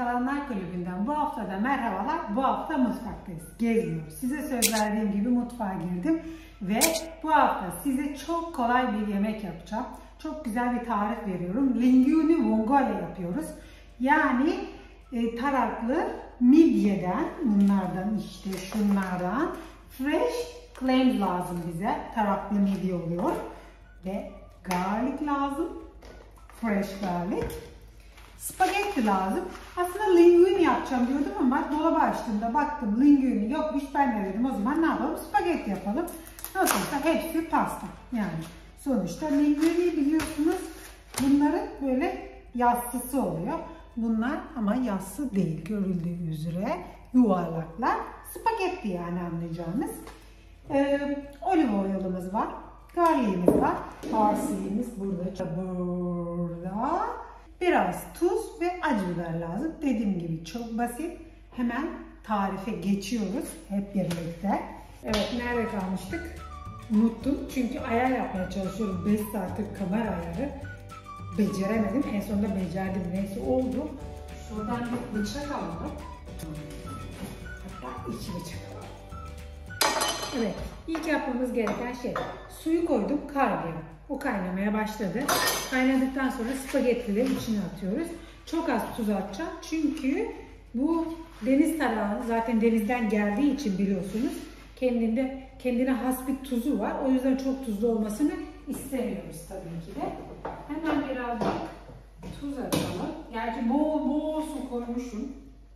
Restoranlar Kulübü'nden bu hafta da merhabalar. Bu hafta mutfaktayız. Gezmiyoruz. Size söz verdiğim gibi mutfağa girdim ve bu hafta size çok kolay bir yemek yapacağım. Çok güzel bir tarif veriyorum. Linguine vongole yapıyoruz. Yani taraklı midyeden, bunlardan işte şunlardan fresh clams lazım bize. Taraklı midye oluyor. Ve garlic lazım. Fresh garlic. Spagetti lazım. Aslında linguine yapacağım diyordum ama dolabı açtığımda baktım linguine yokmuş. Ben de dedim o zaman ne yapalım? Spagetti yapalım. Nasılsa hepsi pasta. Yani sonuçta linguine biliyorsunuz bunların böyle yassısı oluyor. Bunlar ama yassı değil. Görüldüğü üzere yuvarlaklar. Spagetti yani anlayacağınız. Olive oil'ımız var. Garliğimiz var. Parsley'imiz burada. Biraz tuz ve acı biber lazım. Dediğim gibi çok basit. Hemen tarife geçiyoruz hep birlikte. Evet, nerede kalmıştık? Unuttum. Çünkü ayar yapmaya çalışıyorum. 5 saattir kamera ayarı. Beceremedim. En sonunda becerdim. Neyse oldu. Şuradan bir bıçak alalım. Hatta 2 bıçak alalım. Evet. İlk yapmamız gereken şey. Suyu koydum kaynıyor. O kaynamaya başladı. Kaynadıktan sonra spagettileri içine atıyoruz. Çok az tuz atacağım. Çünkü bu deniz tarağı zaten denizden geldiği için biliyorsunuz. Kendine has bir tuzu var. O yüzden çok tuzlu olmasını istemiyoruz tabii ki de. Hemen birazcık tuz atalım. Gerçi bol su koymuşum.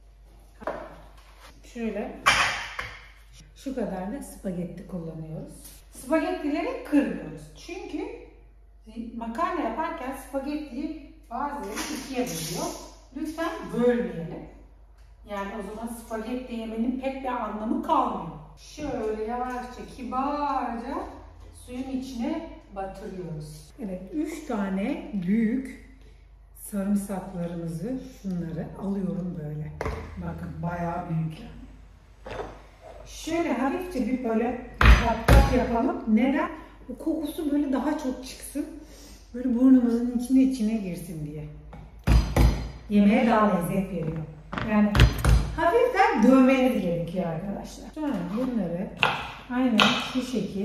Şöyle. Şu kadar da spagetti kullanıyoruz. Spagettileri kırmıyoruz. Çünkü makarna yaparken spagettiyi bazıları ikiye bölüyor. Lütfen bölmeyelim. Yani o zaman spagetti yemenin pek bir anlamı kalmıyor. Şöyle yavaşça, kibarca suyun içine batırıyoruz. Evet, 3 tane büyük sarımsaklarımızı, şunları alıyorum böyle. Bakın bayağı büyük yani. Şöyle hafifçe bir böyle pat yapalım. Neden? O kokusu böyle daha çok çıksın. Böyle burnumuzun içine girsin diye. Yemeğe daha lezzet veriyor. Yani hafiften dövmeniz gerekiyor arkadaşlar. Sonra bunları aynen şu şekil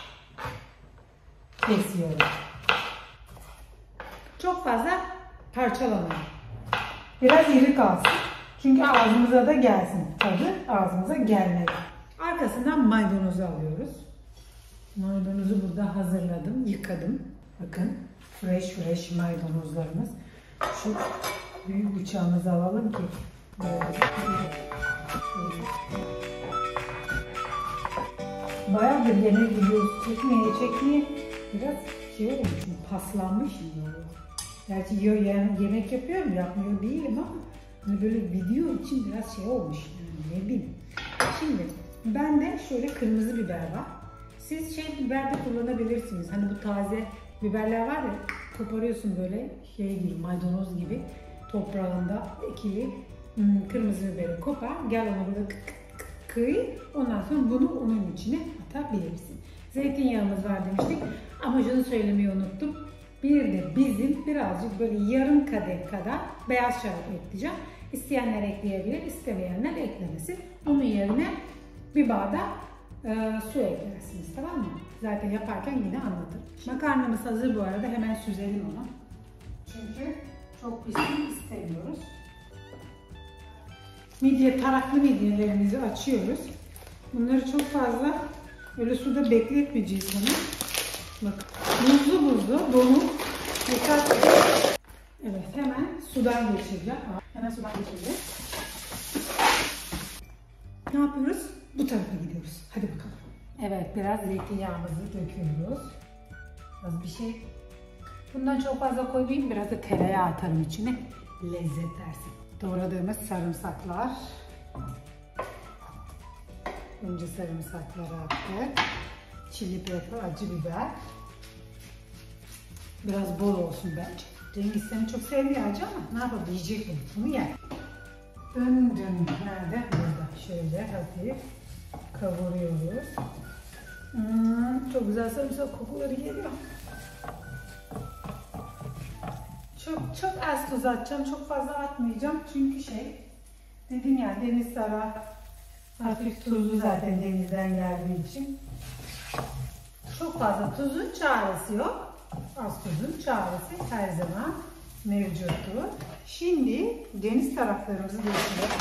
kesiyoruz. Çok fazla parçalamayın. Biraz iri kalsın. Çünkü ağzımıza da gelsin. Tadı ağzımıza gelmedi. Arkasından maydanozu alıyoruz. Maydanozu burada hazırladım, yıkadım. Bakın fresh maydanozlarımız. Şu büyük bıçağımızı alalım ki bayağıdır yemek videosu çekmeye biraz şey olmuş, paslanmış yiyor. Gerçi yemek yapıyorum, yapmıyor değilim ama hani böyle video için biraz şey olmuş yani ne bileyim. Şimdi bende şöyle kırmızı biber var. Siz biber de kullanabilirsiniz. Hani bu taze biberler var ya, koparıyorsun böyle şey gibi, maydanoz gibi toprağında ekili kırmızı biberi kopar. Gel onu böyle kıy. Ondan sonra bunu onun içine atabilirsin. Zeytinyağımız var demiştik. Ama şunu söylemeyi unuttum. Bir de bizim birazcık böyle yarım kadeh kadar beyaz şarap ekleyeceğim. İsteyenler ekleyebilir, istemeyenler eklemesin. Onun yerine bir bardak su eklersiniz, tamam mı? Zaten yaparken yine anlatırım. Makarnamız hazır bu arada, hemen süzelim onu. Çünkü çok pişsin istemiyoruz. Taraklı midyelerimizi açıyoruz. Bunları çok fazla öyle suda bekletmeyeceğiz onu. Bak, buzlu donuk birkaç. Evet, hemen sudan geçireceğim. Hemen sudan geçireceğim. Ne yapıyoruz? Bu tarafa gidiyoruz. Hadi bakalım. Evet, biraz zeytinyağımızı döküyoruz. Az bir şey. Bundan çok fazla koymayayım. Biraz da tereyağı atarım içine. Lezzet versin. Doğradığımız sarımsaklar. Önce sarımsakları attık. Chili pepper, acı biber. Biraz bol olsun bence. Cengiz seni çok sevmiyor acı ama ne yapalım, yiyecek bunu yer. Dön. Nerede? Burada. Şöyle hafif kavuruyoruz. Çok güzel sarımsak kokuları geliyor. Çok az tuz atacağım. Çok fazla atmayacağım. Çünkü dedim ya, deniz tarağı hafif tuzlu zaten denizden geldiği için. Çok fazla tuzun çaresi yok. Az tuzun çaresi her zaman mevcuttur. Şimdi deniz taraflarımızı döküyoruz.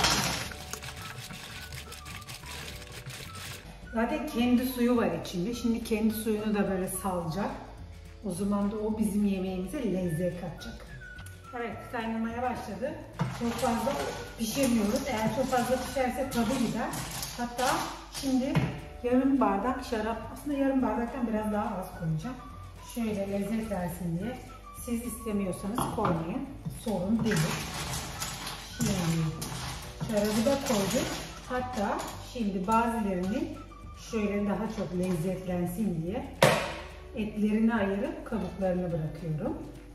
Zaten kendi suyu var içinde. Şimdi kendi suyunu da böyle salacak. O zaman da o bizim yemeğimize lezzet katacak. Evet, kaynamaya başladı. Çok fazla pişirmiyoruz. Eğer çok fazla pişerse tadı gider. Hatta şimdi yarım bardak şarap, aslında yarım bardaktan biraz daha az koyacağım. Şöyle lezzet versin diye. Siz istemiyorsanız koymayın. Sorun değil. Şimdi şarabı da koydum. Hatta şimdi bazılarını şöyle daha çok lezzetlensin diye etlerini ayırıp kabuklarını bırakıyorum.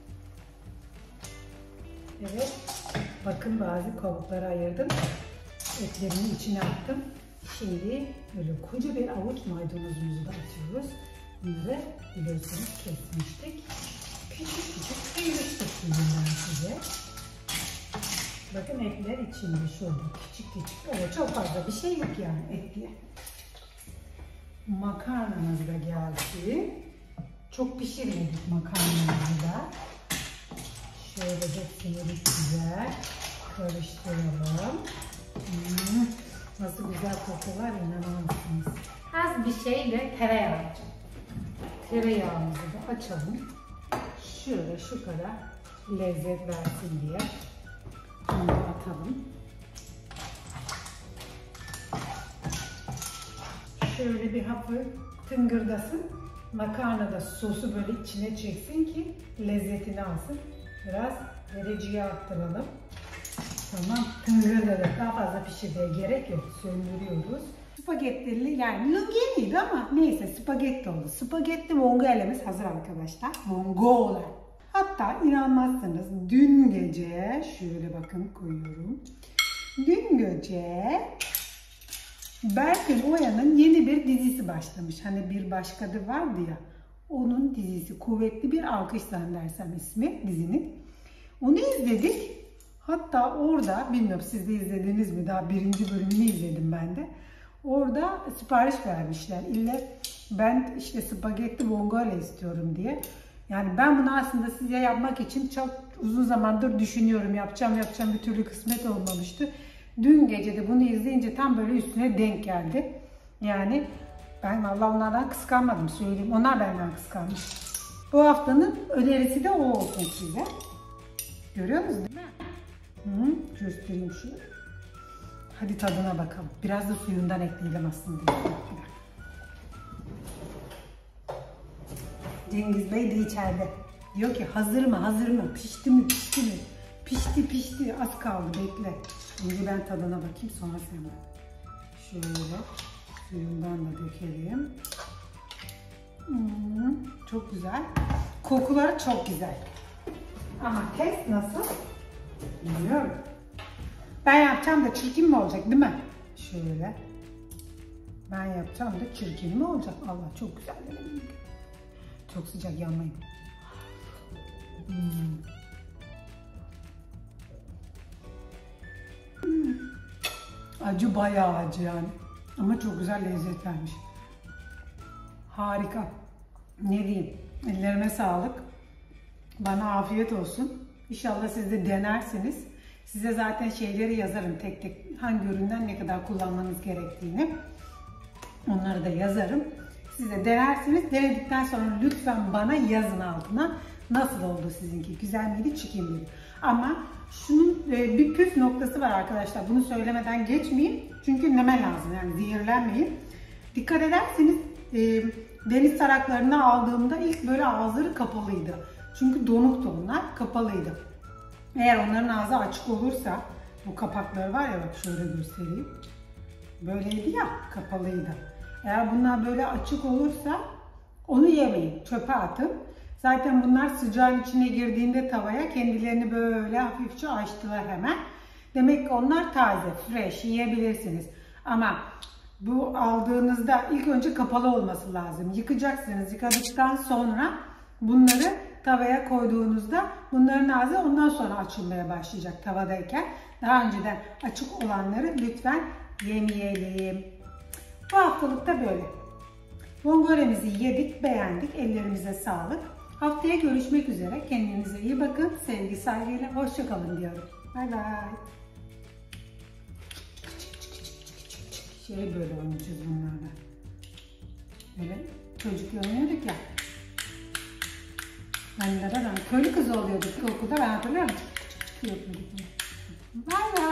Evet. Bakın bazı kabukları ayırdım. Etlerinin içine attım. Şimdi böyle koca bir avuç maydanozumuzu da atıyoruz. Bunları biliyorsunuz kesmiştik. Küçük küçük kıymıştık bundan size. Bakın etler içinde şurada küçük küçük. Öyle çok fazla bir şey yok yani et diye. Makarnamız da geldi. Çok pişirmedik makarnamızı da. Şöyle hepsini güzel karıştıralım. Nasıl güzel kokular, inanamazsınız. Az bir şeyle tereyağı alacağım. Tereyağımızı da açalım. Şöyle şu kadar lezzet versin diye. Bunu atalım. Şöyle bir hafif tıngırdasın. Makarna da sosu böyle içine çeksin ki lezzetini alsın. Biraz dereceyi arttıralım. Tamam. Tıngırdadık. Daha fazla pişirmeye gerek yok. Söndürüyoruz. Spagettili, yani linguineydi ama neyse spagetti oldu. Spagetti vongolemiz hazır arkadaşlar. Vongola. Hatta inanmazsınız dün gece şöyle bakın koyuyorum. Dün gece Berkin Oya'nın yeni bir dizisi başlamış. Hani Bir Başkadır vardı ya. Onun dizisi. Kuvvetli Bir Alkış Zannedersem ismi dizinin. Onu izledik. Hatta orada, bilmiyorum siz de izlediniz mi? Daha 1. bölümünü izledim ben de. Orada sipariş vermişler. İlle ben işte spagetti vongole istiyorum diye. Yani ben bunu aslında size yapmak için çok uzun zamandır düşünüyorum. Yapacağım bir türlü kısmet olmamıştı. Dün gece de bunu izleyince tam böyle üstüne denk geldi. Yani ben vallahi onlardan kıskanmadım söyleyeyim. Onlar benden kıskanmış. Bu haftanın önerisi de o olsun size. Görüyor musunuz değil mi? Göstereyim şunu. Hadi tadına bakalım. Biraz da suyundan ekleyelim aslında. Cengiz Bey de içeride. Diyor ki hazır mı? Pişti mi? Pişti. Az kaldı bekle. Şimdi ben tadına bakayım sonra sen bak. Şöyle suyundan da dökelim. Çok güzel. Kokuları çok güzel. Ama test nasıl? Bilmiyorum. Ben yapacağım da çirkin mi olacak değil mi? Şöyle. Ben yapacağım da çirkin mi olacak? Allah çok güzel. Çok sıcak yanmayın. Acı bayağı acı yani. Ama çok güzel lezzet vermiş. Harika. Ne diyeyim? Ellerime sağlık. Bana afiyet olsun. İnşallah siz de denersiniz. Size zaten şeyleri yazarım tek tek. Hangi üründen ne kadar kullanmanız gerektiğini. Onları da yazarım. Siz de denersiniz. Denedikten sonra lütfen bana yazın altına. Nasıl oldu sizinki? Güzel miydi, çirkin miydi? Ama şunun bir püf noktası var arkadaşlar. Bunu söylemeden geçmeyeyim. Çünkü neme lazım. Yani zehirlenmeyin. Dikkat ederseniz deniz taraklarını aldığımda ilk böyle ağızları kapalıydı. Çünkü donuktu onlar. Kapalıydı. Eğer onların ağzı açık olursa, bu kapakları var ya bak şöyle göstereyim. Böyleydi ya, kapalıydı. Eğer bunlar böyle açık olursa onu yemeyin. Çöpe atın. Zaten bunlar sıcağın içine girdiğinde tavaya kendilerini böyle hafifçe açtılar hemen. Demek ki onlar taze, fresh yiyebilirsiniz. Ama bu aldığınızda ilk önce kapalı olması lazım. Yıkacaksınız. Yıkadıktan sonra bunları tavaya koyduğunuzda bunların ağzı ondan sonra açılmaya başlayacak tavadayken. Daha önceden açık olanları lütfen yemeyelim. Bu haftalık da böyle. Bongore'mizi yedik, beğendik. Ellerimize sağlık. Haftaya görüşmek üzere. Kendinize iyi bakın. Sevgi, saygıyla hoşça kalın diyorum. Bay bay. Böyle oynayacağız bunlarla. Böyle çocuk oynuyorduk ya. Ben köylü kızı oluyorduk okulda, ben hatırlıyorum. Bay bay.